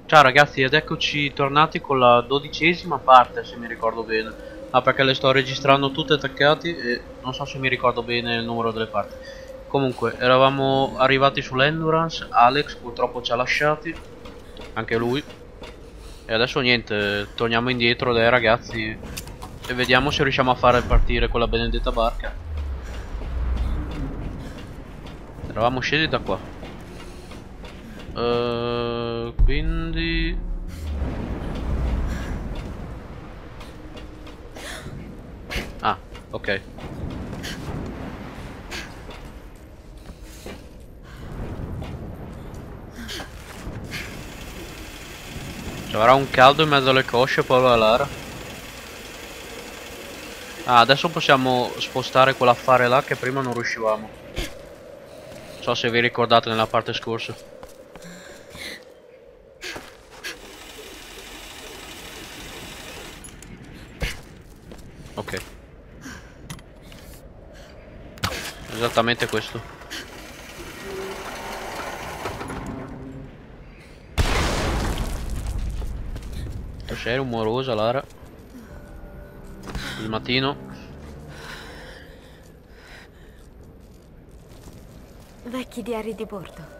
Ciao ragazzi, ed eccoci tornati con la 12ª parte, se mi ricordo bene. Ah, perché le sto registrando tutte attaccate e non so se mi ricordo bene il numero delle parti. Comunque, eravamo arrivati sull'Endurance, Alex purtroppo ci ha lasciati, anche lui. E adesso niente, torniamo indietro dai ragazzi e vediamo se riusciamo a fare partire quella benedetta barca. Eravamo scesi da qua. Quindi... Ah, ok. Ci avrà un caldo in mezzo alle cosce, povera Lara. Ah, adesso possiamo spostare quell'affare là che prima non riuscivamo. Non so se vi ricordate nella parte scorsa. Ok. Esattamente questo. Tu sei rumorosa, Lara. Il mattino. Vecchi diari di bordo.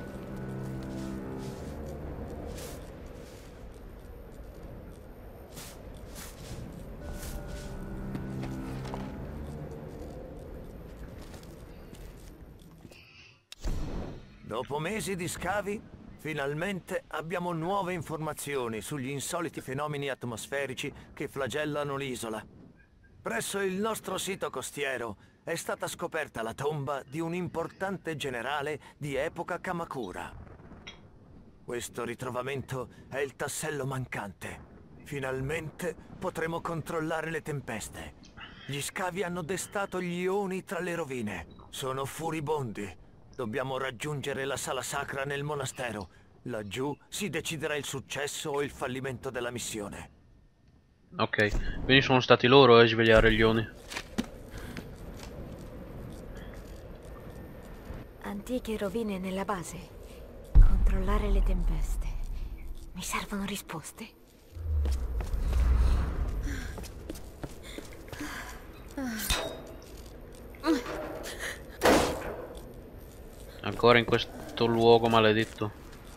Dopo mesi di scavi, finalmente abbiamo nuove informazioni sugli insoliti fenomeni atmosferici che flagellano l'isola. Presso il nostro sito costiero è stata scoperta la tomba di un importante generale di epoca Kamakura. Questo ritrovamento è il tassello mancante. Finalmente potremo controllare le tempeste. Gli scavi hanno destato gli ioni tra le rovine. Sono furibondi. Dobbiamo raggiungere la sala sacra nel monastero. Laggiù si deciderà il successo o il fallimento della missione. Ok, quindi sono stati loro a svegliare gli oni. Antiche rovine nella base. Controllare le tempeste. Mi servono risposte. Ancora in questo luogo maledetto.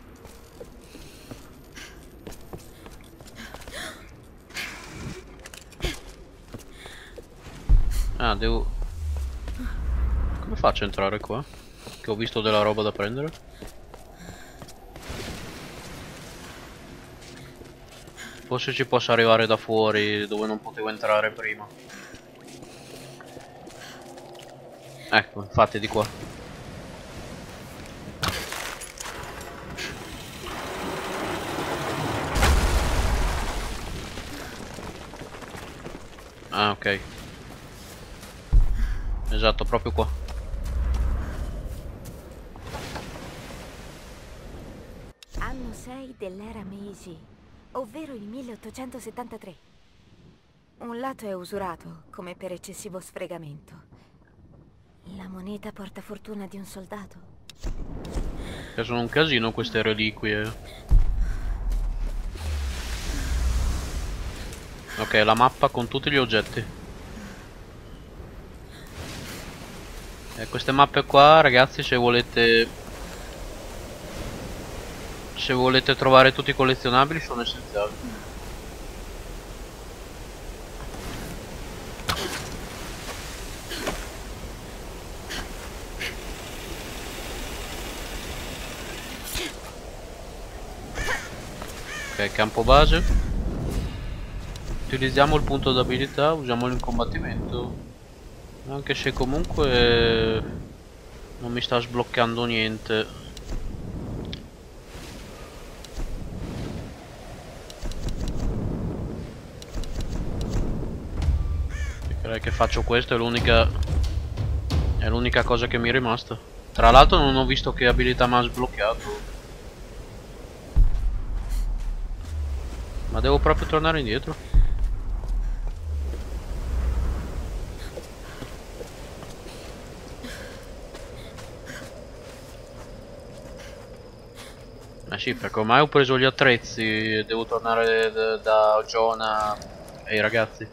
Ah, devo... Come faccio a entrare qua? Che ho visto della roba da prendere. Forse ci posso arrivare da fuori dove non potevo entrare prima. Ecco, infatti di qua. Ah, ok. Esatto, proprio qua. Anno 6 dell'era Meiji, ovvero il 1873. Un lato è usurato, come per eccessivo sfregamento. La moneta porta fortuna di un soldato. Che sono un casino queste reliquie. Ok, la mappa con tutti gli oggetti. E queste mappe qua, ragazzi, se volete trovare tutti i collezionabili, sono essenziali. Ok, campo base. Utilizziamo il punto d'abilità, usiamolo in combattimento. Anche se comunque non mi sta sbloccando niente. Direi che faccio questo, è l'unica cosa che mi è rimasta. Tra l'altro non ho visto che abilità mi ha sbloccato. Ma devo proprio tornare indietro. Eh sì, perché ormai ho preso gli attrezzi e devo tornare da Jonah e i ragazzi.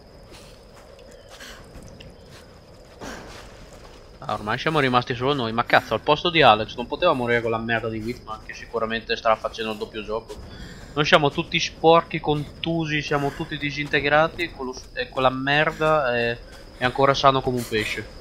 Ah, ormai siamo rimasti solo noi. Ma cazzo, al posto di Alex non poteva morire con la merda di Whitman, che sicuramente starà facendo il doppio gioco. Noi siamo tutti sporchi, contusi, siamo tutti disintegrati e quella merda è ancora sano come un pesce.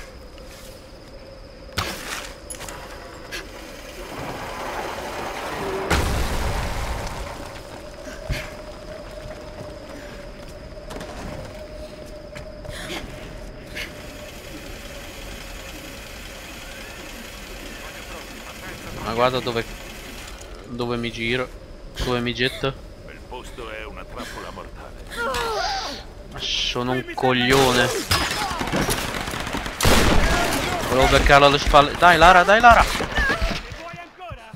Ma guarda dove mi giro, dove mi getto. Quel posto è una trappola mortale. Ma sono un coglione. Volevo beccarlo alle spalle. Dai Lara, dai Lara. Vuoi ancora?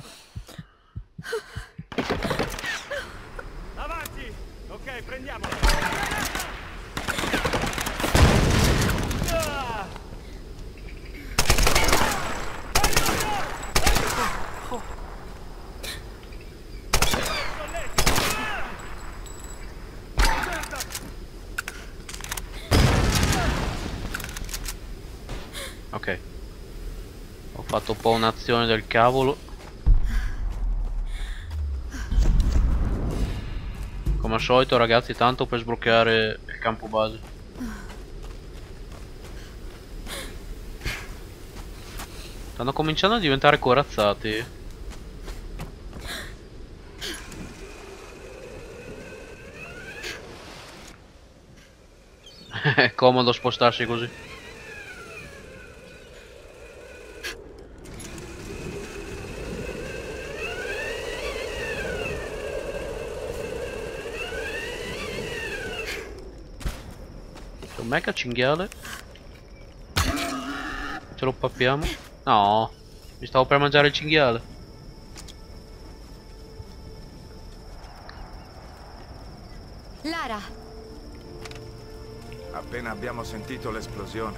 Avanti! Ok, prendiamolo! Ok. Ho fatto un po' un'azione del cavolo. Come al solito ragazzi, tanto per sbloccare il campo base. Stanno cominciando a diventare corazzati. È comodo spostarsi così. Un mega cinghiale. Ce lo pappiamo. No, mi stavo per mangiare il cinghiale. Lara! Appena abbiamo sentito l'esplosione,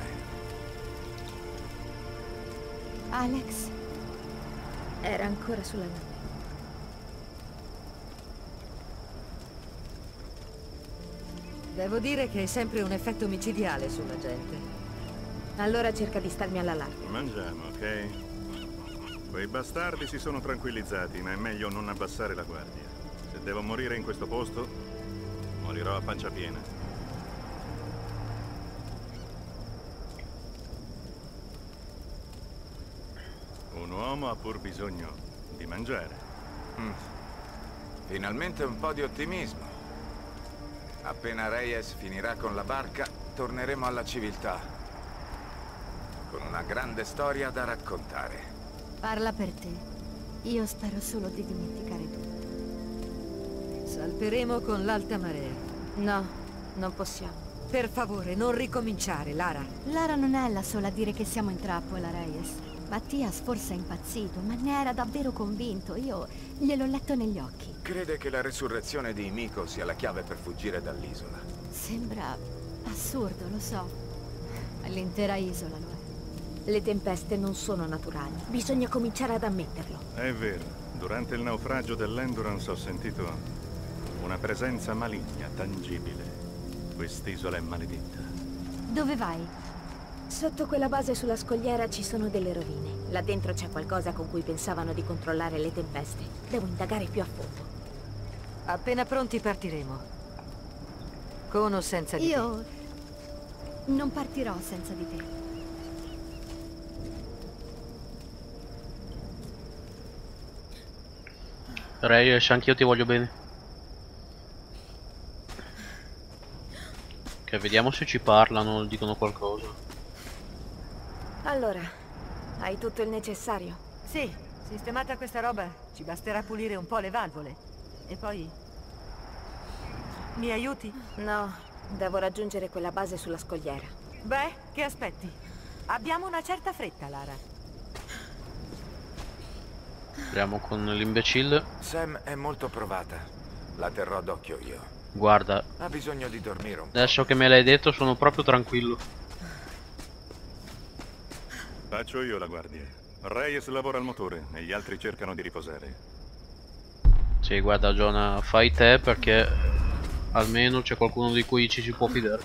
Alex era ancora sulla nave. Devo dire che è sempre un effetto micidiale sulla gente. Allora cerca di starmi alla larga. Mangiamo, ok? Quei bastardi si sono tranquillizzati, ma è meglio non abbassare la guardia. Se devo morire in questo posto, morirò a pancia piena. Un uomo ha pur bisogno di mangiare. finalmente un po' di ottimismo. Appena Reyes finirà con la barca, torneremo alla civiltà. Con una grande storia da raccontare. Parla per te. Io spero solo di dimenticare tutto. Salperemo con l'alta marea. No, non possiamo. Per favore, non ricominciare, Lara. Lara non è la sola a dire che siamo in trappola, Reyes. Mattias forse è impazzito, ma ne era davvero convinto. Io gliel'ho letto negli occhi. Crede che la resurrezione di Miko sia la chiave per fuggire dall'isola. Sembra assurdo, lo so. L'intera isola lo è. Le tempeste non sono naturali. Bisogna cominciare ad ammetterlo. È vero, durante il naufragio dell'Endurance ho sentito una presenza maligna, tangibile. Quest'isola è maledetta. Dove vai? Sotto quella base sulla scogliera ci sono delle rovine. Là dentro c'è qualcosa con cui pensavano di controllare le tempeste. Devo indagare più a fondo. Appena pronti partiremo. Con o senza di te. Io non partirò senza di te. Reyes, anch'io ti voglio bene. Ok, vediamo se ci parlano, dicono qualcosa. Allora, hai tutto il necessario? Sì, sistemata questa roba, ci basterà pulire un po' le valvole. E poi... mi aiuti? No, devo raggiungere quella base sulla scogliera. Beh, che aspetti? Abbiamo una certa fretta, Lara. Speriamo con l'imbecille. Sam è molto provata. La terrò d'occhio io. Guarda, Ha bisogno di dormire un po'. adesso che me l'hai detto sono proprio tranquillo. Faccio io la guardia. Reyes lavora al motore e gli altri cercano di riposare. Sì, guarda Jonah, fai te perché almeno c'è qualcuno di cui ci si può fidare.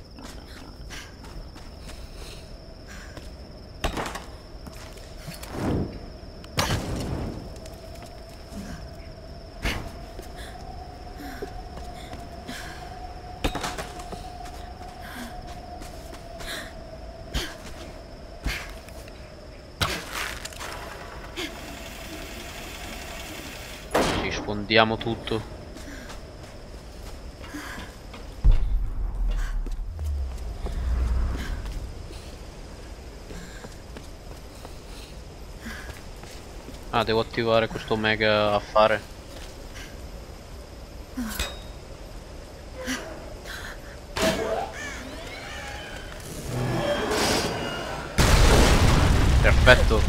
Ci sfondiamo tutto. Ah, devo attivare questo mega affare. Perfetto.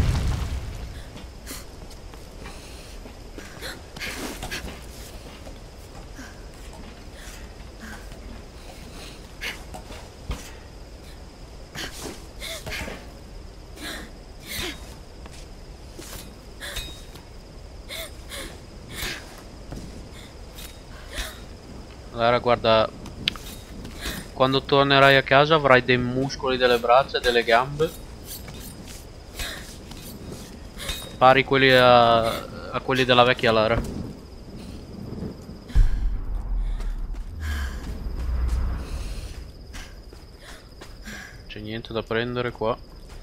Allora guarda, quando tornerai a casa avrai dei muscoli delle braccia e delle gambe pari quelli a quelli della vecchia Lara. C'è niente da prendere qua.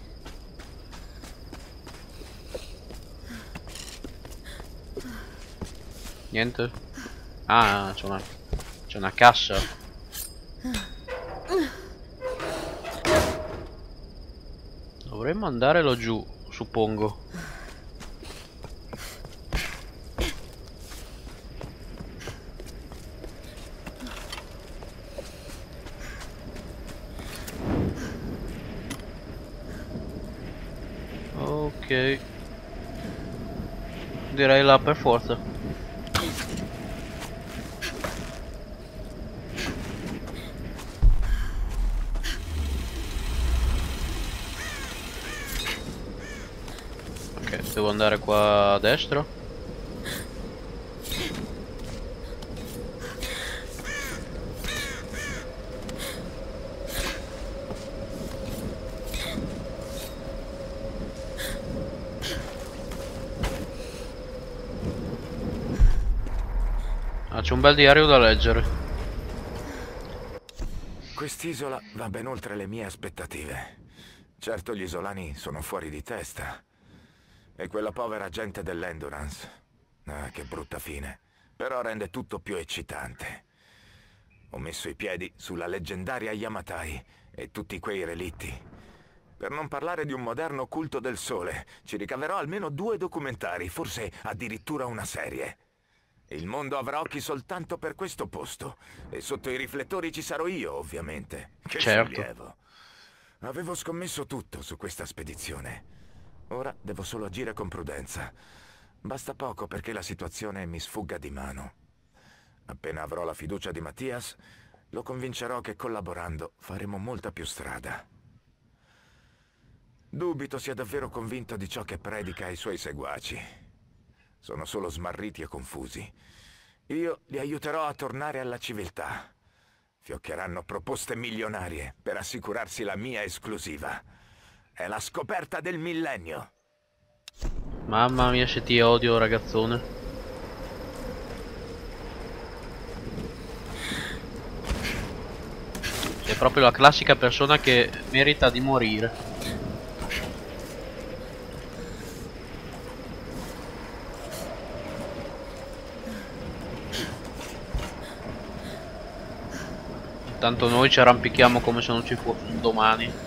Niente? Ah, c'è una cassa. Dovremmo andare laggiù, suppongo. Ok. Direi là per forza. Devo andare qua a destra. Ah, c'è un bel diario da leggere. Quest'isola va ben oltre le mie aspettative. Certo, gli isolani sono fuori di testa. E quella povera gente dell'Endurance. Ah, che brutta fine. Però rende tutto più eccitante. Ho messo i piedi sulla leggendaria Yamatai e tutti quei relitti. Per non parlare di un moderno culto del sole, ci ricaverò almeno 2 documentari, forse addirittura una serie. Il mondo avrà occhi soltanto per questo posto. E sotto i riflettori ci sarò io, ovviamente. Che sollievo. Avevo scommesso tutto su questa spedizione. Ora devo solo agire con prudenza. Basta poco perché la situazione mi sfugga di mano. Appena avrò la fiducia di Mattias, lo convincerò che collaborando faremo molta più strada. Dubito sia davvero convinto di ciò che predica ai suoi seguaci. Sono solo smarriti e confusi. Io li aiuterò a tornare alla civiltà. Fioccheranno proposte milionarie per assicurarsi la mia esclusiva. È la scoperta del millennio. Mamma mia, se ti odio, ragazzone. Sei proprio la classica persona che merita di morire. Tanto noi ci arrampichiamo come se non ci fosse un domani.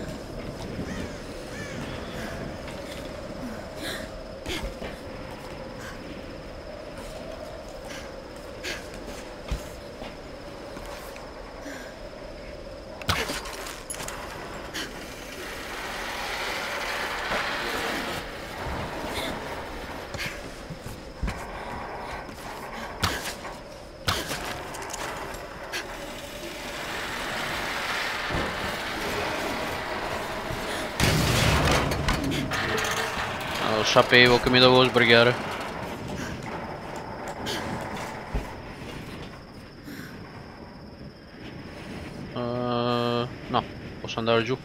Sapevo che mi dovevo sbrigare. No, posso andare giù.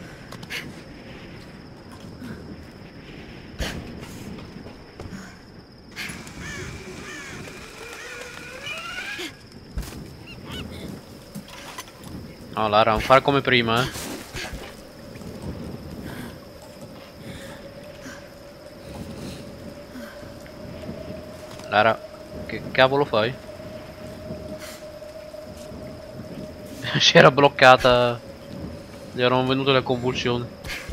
No, Lara, non fare come prima, Lara, che cavolo fai? Si era bloccata. Gli erano venute le convulsioni.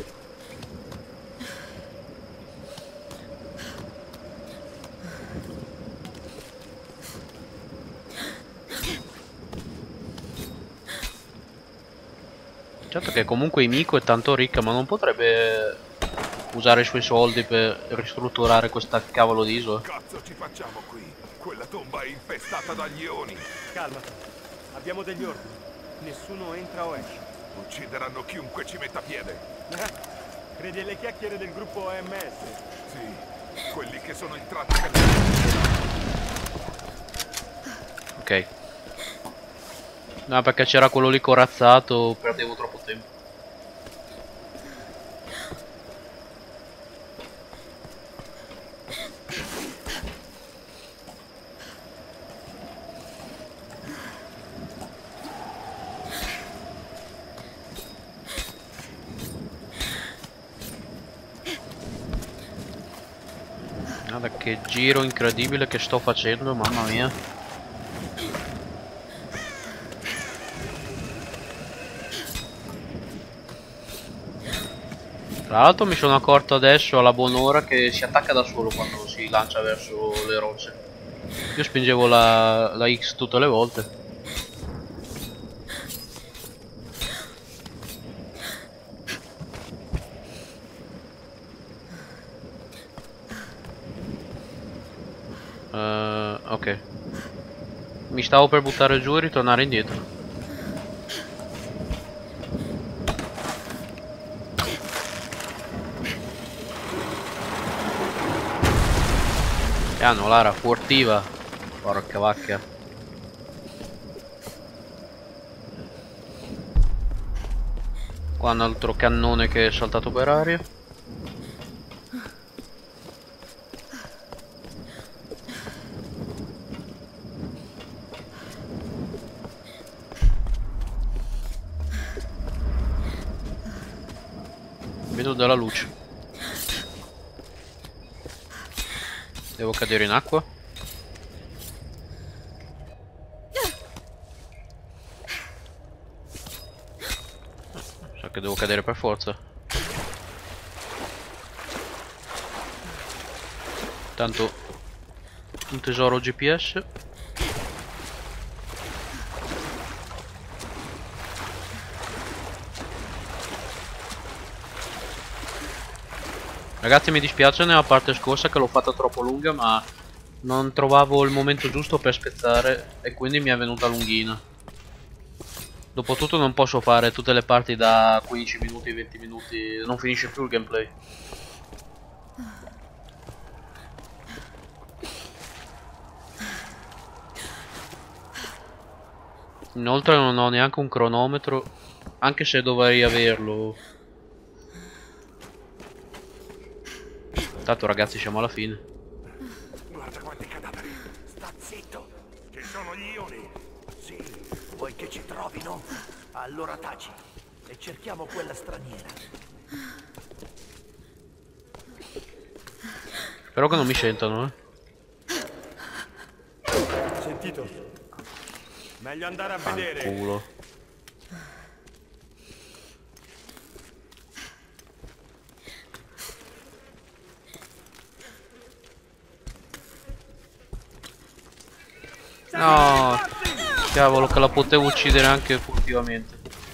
Certo che comunque Miko è tanto ricca, ma non potrebbe usare i suoi soldi per ristrutturare questa cavolo di isola. Cazzo ci facciamo qui? Quella tomba è infestata dagli Oni. Calmati, abbiamo degli ordini. Nessuno entra o esce. Uccideranno chiunque ci metta piede. Credi alle chiacchiere del gruppo OMS? Sì, quelli che sono entrati per... Ok. No, perché c'era quello lì corazzato, perdevo troppo tempo. Guarda che giro incredibile che sto facendo, mamma mia. Tra l'altro mi sono accorto adesso alla buon'ora che si attacca da solo quando si lancia verso le rocce. Io spingevo la X tutte le volte. Ok. Mi stavo per buttare giù e ritornare indietro. Piano, Lara, furtiva. Porca vacca. Qua un altro cannone che è saltato per aria. Vedo della luce. Devo cadere in acqua? So che devo cadere per forza. Tanto un tesoro GPS. Ragazzi, mi dispiace nella parte scorsa che l'ho fatta troppo lunga, ma non trovavo il momento giusto per spezzare e quindi mi è venuta lunghina. Dopotutto non posso fare tutte le parti da 15 minuti, 20 minuti, non finisce più il gameplay. Inoltre non ho neanche un cronometro, anche se dovrei averlo. Tanto ragazzi siamo alla fine. Guarda quanti cadaveri. Sta zitto. Ci sono gli Oni. Sì, vuoi che ci trovino? Allora taci e cerchiamo quella straniera. Spero che non mi sentano, Sentito? Meglio andare a vedere. Culo. No, cavolo che la potevo uccidere anche furtivamente.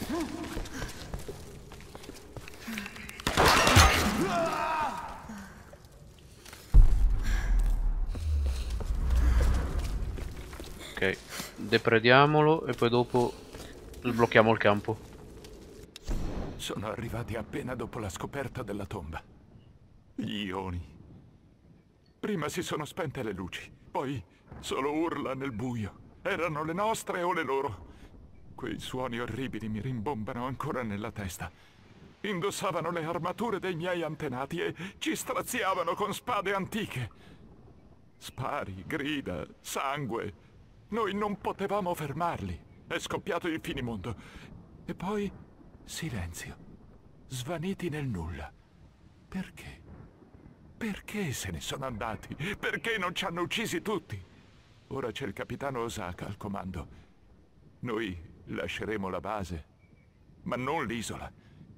Ok, deprediamolo e poi dopo sblocchiamo il campo. Sono arrivati appena dopo la scoperta della tomba. Gli Oni. Prima si sono spente le luci, poi solo urla nel buio. Erano le nostre o le loro? Quei suoni orribili mi rimbombano ancora nella testa. Indossavano le armature dei miei antenati e ci straziavano con spade antiche. Spari, grida, sangue. Noi non potevamo fermarli. È scoppiato il finimondo. E poi silenzio. Svaniti nel nulla. Perché? Perché se ne sono andati? Perché non ci hanno uccisi tutti? Ora c'è il capitano Osaka al comando. Noi lasceremo la base, ma non l'isola.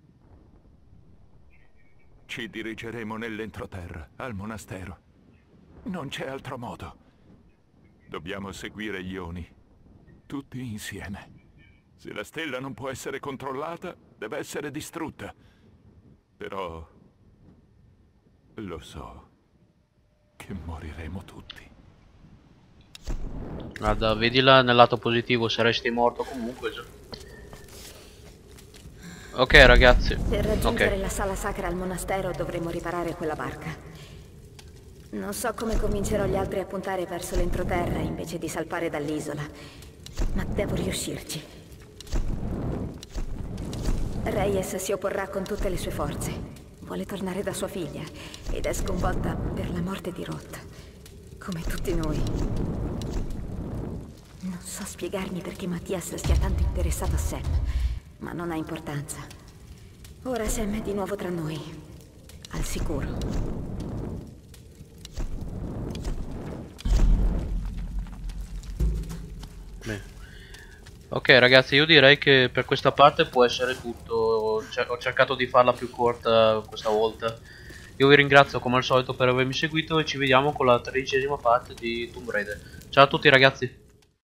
Ci dirigeremo nell'entroterra, al monastero. Non c'è altro modo. Dobbiamo seguire gli Oni, tutti insieme. Se la stella non può essere controllata, deve essere distrutta. Però lo so che moriremo tutti. Guarda, vedila nel lato positivo, se resti morto comunque già. Ok ragazzi. Per raggiungere la sala sacra al monastero dovremo riparare quella barca. Non so come convincerò gli altri a puntare verso l'entroterra invece di salpare dall'isola, ma devo riuscirci. Reyes si opporrà con tutte le sue forze. Vuole tornare da sua figlia ed è sconvolta per la morte di Roth, come tutti noi. Non so spiegarmi perché Mattias sia tanto interessato a Sam, ma non ha importanza. Ora Sam è di nuovo tra noi, al sicuro. Bene. Ok ragazzi, io direi che per questa parte può essere tutto. Ho cercato di farla più corta questa volta. Io vi ringrazio come al solito per avermi seguito e ci vediamo con la 13ª parte di Tomb Raider. Ciao a tutti ragazzi.